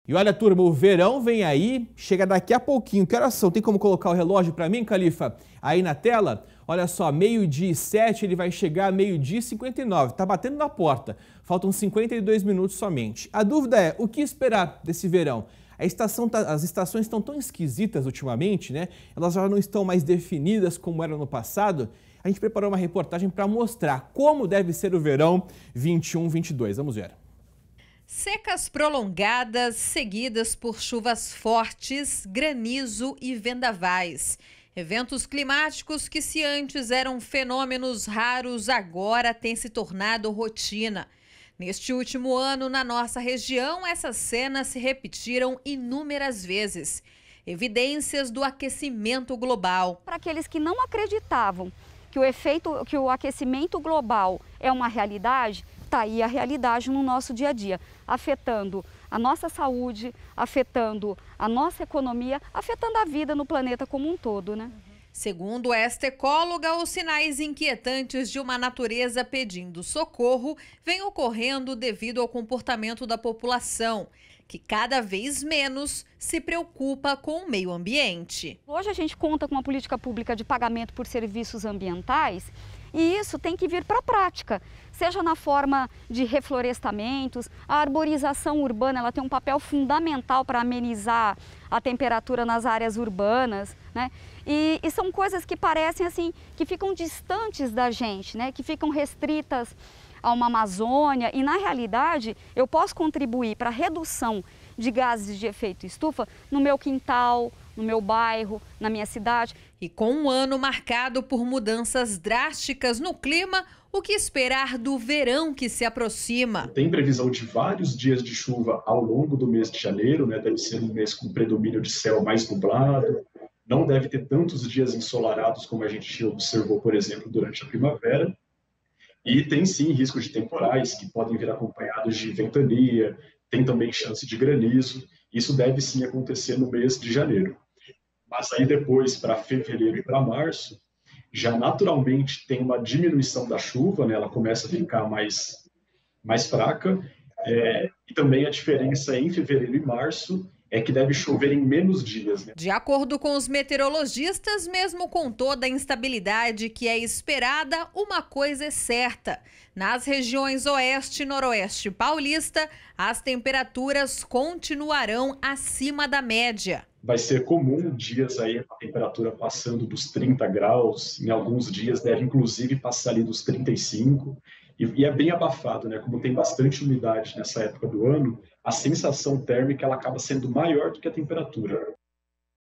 E olha, turma, o verão vem aí, chega daqui a pouquinho. Que horas são? Tem como colocar o relógio para mim, Califa? Aí na tela? Olha só, 12h07, ele vai chegar a 12h59. Tá batendo na porta. Faltam 52 minutos somente. A dúvida é, o que esperar desse verão? As estações estão tão esquisitas ultimamente, né? Elas já não estão mais definidas como eram no passado. A gente preparou uma reportagem para mostrar como deve ser o verão 21-22. Vamos ver. Secas prolongadas, seguidas por chuvas fortes, granizo e vendavais. Eventos climáticos que, se antes eram fenômenos raros, agora têm se tornado rotina. Neste último ano, na nossa região, essas cenas se repetiram inúmeras vezes. Evidências do aquecimento global. Para aqueles que não acreditavam que o aquecimento global é uma realidade, está aí a realidade no nosso dia a dia, afetando a nossa saúde, afetando a nossa economia, afetando a vida no planeta como um todo, né? Segundo esta ecóloga, os sinais inquietantes de uma natureza pedindo socorro vêm ocorrendo devido ao comportamento da população, que cada vez menos se preocupa com o meio ambiente. Hoje a gente conta com uma política pública de pagamento por serviços ambientais e isso tem que vir para a prática, seja na forma de reflorestamentos. A arborização urbana ela tem um papel fundamental para amenizar a temperatura nas áreas urbanas, né? E são coisas que parecem assim, que ficam distantes da gente, né? Que ficam restritas a uma Amazônia e, na realidade, eu posso contribuir para a redução de gases de efeito estufa no meu quintal, no meu bairro, na minha cidade. E com um ano marcado por mudanças drásticas no clima, o que esperar do verão que se aproxima? Tem previsão de vários dias de chuva ao longo do mês de janeiro, né? Deve ser um mês com predomínio de céu mais nublado, não deve ter tantos dias ensolarados como a gente observou, por exemplo, durante a primavera. E tem sim risco de temporais, que podem vir acompanhados de ventania, tem também chance de granizo. Isso deve sim acontecer no mês de janeiro. Mas aí depois, para fevereiro e para março, já naturalmente tem uma diminuição da chuva, né? Ela começa a ficar mais fraca. E também a diferença em fevereiro e março é que deve chover em menos dias, né? De acordo com os meteorologistas, mesmo com toda a instabilidade que é esperada, uma coisa é certa. Nas regiões oeste e noroeste paulista, as temperaturas continuarão acima da média. Vai ser comum dias aí a temperatura passando dos 30 graus, em alguns dias deve inclusive passar ali dos 35, e é bem abafado, né? Como tem bastante umidade nessa época do ano, a sensação térmica ela acaba sendo maior do que a temperatura.